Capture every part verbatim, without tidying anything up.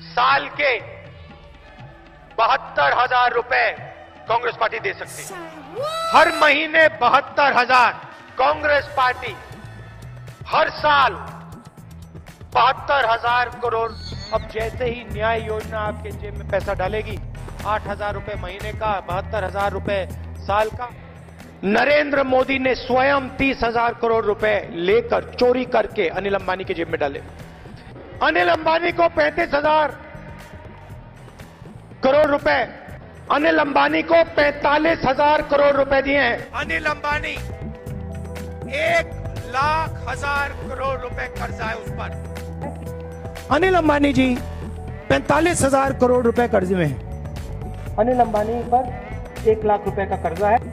साल के बहत्तर हजार रुपए कांग्रेस पार्टी दे सकती है। हर महीने बहत्तर हजार कांग्रेस पार्टी हर साल बहत्तर हजार करोड़। अब जैसे ही न्याय योजना आपके जेब में पैसा डालेगी, आठ हजार रुपए महीने का, बहत्तर हजार रुपए साल का। नरेंद्र मोदी ने स्वयं तीस हजार करोड़ रुपए लेकर चोरी करके अनिल अंबानी के जेब में डाले। अनिल अंबानी को पैंतीस हजार करोड़ रुपए, अनिल अंबानी को पैंतालीस हजार करोड़ रुपए दिए हैं। अनिल अंबानी एक लाख हजार करोड़ रुपए कर्जा है उस पर। अनिल अंबानी जी पैंतालीस हजार करोड़ रुपए कर्जे में हैं। अनिल अंबानी पर एक लाख रुपए का कर्जा है।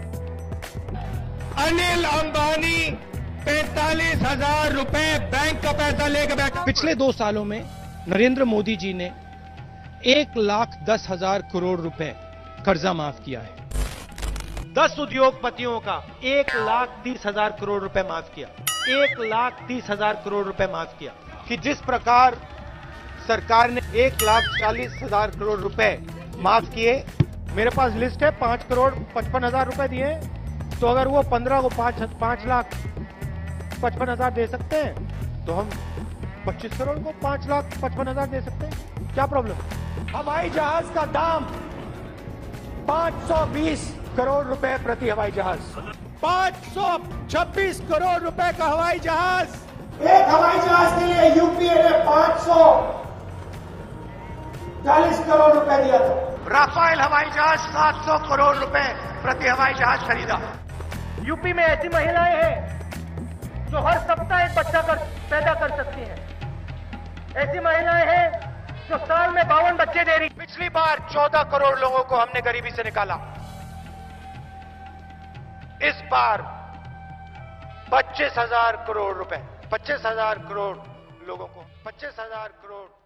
अनिल अंबानी पैंतालीस हजार रुपए बैंक का पैसा लेकर बैठा। पिछले दो सालों में नरेंद्र मोदी जी ने एक लाख दस हजार करोड़ रुपए कर्जा माफ किया है। दस उद्योगपतियों का एक लाख तीस हजार करोड़ रुपए माफ किया। एक लाख तीस हजार करोड़ रुपए माफ किया। कि जिस प्रकार सरकार ने एक लाख चालीस हजार करोड़ रुपए माफ किए, मेरे पास लिस्ट है, पांच करोड़ पचपन हजार रुपए दिए। तो अगर वो पंद्रह को पांच पांच लाख पचपन हजार दे सकते हैं, तो हम पच्चीस करोड़ को पांच लाख पचपन हजार दे सकते हैं। क्या प्रॉब्लम? हवाई जहाज का दाम पांच सौ बीस करोड़ रुपए प्रति हवाई जहाज। पांच सौ छब्बीस करोड़ रुपए का हवाई जहाज। एक हवाई जहाज के लिए यूपीए ने पांच सौ चालीस करोड़ रुपए दिया था। राफेल हवाई जहाज सात सौ करोड़ रुपए प्रति हवाई जहाज खरीदा। यूपी में ऐसी महिलाएं हैं जो हर सप्ताह एक बच्चा कर, पैदा कर सकती हैं। ऐसी महिलाएं हैं जो साल में बावन बच्चे दे रही। पिछली बार चौदह करोड़ लोगों को हमने गरीबी से निकाला। इस बार पच्चीस हजार करोड़ रुपए, पच्चीस हजार करोड़ लोगों को, पच्चीस हजार करोड़